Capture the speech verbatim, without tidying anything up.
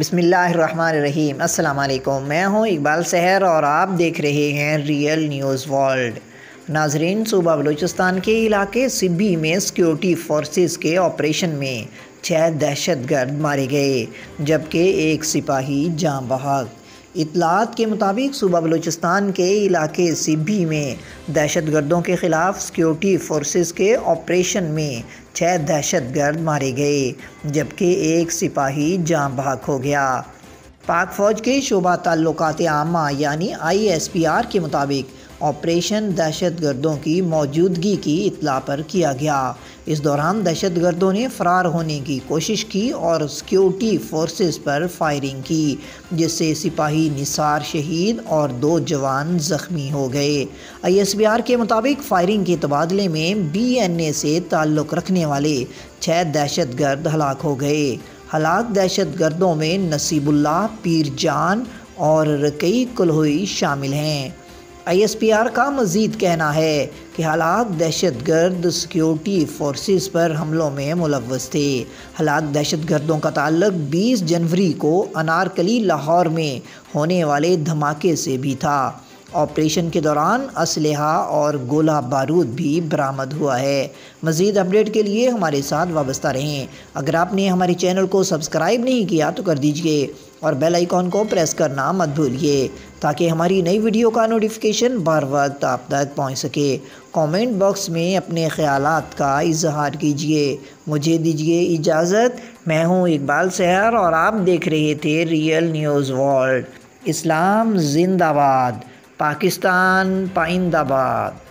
بسم اللہ الرحمن الرحیم۔ السلام علیکم، میں ہوں اقبال سحر اور آپ دیکھ رہے ہیں ریئل نیوز ورلڈ۔ ناظرین، صوبہ بلوچستان کے علاقے سبھی میں سیکیورٹی فورسز کے آپریشن میں چھ دہشت گرد مارے گئے جبکہ ایک سپاہی جاں بحق۔ اطلاعات کے مطابق صوبہ بلوچستان کے علاقے سبھی میں دہشت گردوں کے خلاف سیکیورٹی فورسز کے آپریشن میں چھ دہشت گرد مارے گئے جبکہ ایک سپاہی جاں بحق ہو گیا۔ پاک فوج کے شعبہ تعلقات عامہ یعنی آئی ایس پی آر کے مطابق آپریشن دہشت گردوں کی موجودگی کی اطلاع پر کیا گیا۔ اس دوران دہشت گردوں نے فرار ہونے کی کوشش کی اور سیکیورٹی فورسز پر فائرنگ کی جس سے سپاہی نثار شہید اور دو جوان زخمی ہو گئے۔ آئی ایس پی آر کے مطابق فائرنگ کے تبادلے میں بی این اے سے تعلق رکھنے والے چھ دہشت گرد ہلاک ہو گئے۔ ہلاک دہشت گردوں میں نصیب اللہ، پیر جان اور رقی کلہوئی شامل ہیں۔ آئی ایس پی آر کا مزید کہنا ہے کہ ہلاک دہشت گرد سیکیورٹی فورسز پر حملوں میں ملوث تھے۔ ہلاک دہشت گردوں کا تعلق بیس جنوری کو انارکلی لاہور میں ہونے والے دھماکے سے بھی تھا۔ آپریشن کے دوران اسلحہ اور گولہ بارود بھی برآمد ہوا ہے۔ مزید اپڈیٹ کے لیے ہمارے ساتھ وابستہ رہیں۔ اگر آپ نے ہمارے چینل کو سبسکرائب نہیں کیا تو کر دیجئے اور بیل آئیکن کو پریس کرنا مت بھولیے تاکہ ہماری نئی ویڈیو کا نوٹیفیکیشن بر وقت آپ تک پہنچ سکے۔ کامنٹ باکس میں اپنے خیالات کا اظہار کیجئے۔ مجھے دیجئے اجازت، میں ہوں اقبال سحر اور آپ دیکھ رہے تھے ریئل نیوز ورلڈ۔ اسلام زندہ باد، پاکستان پائندہ باد۔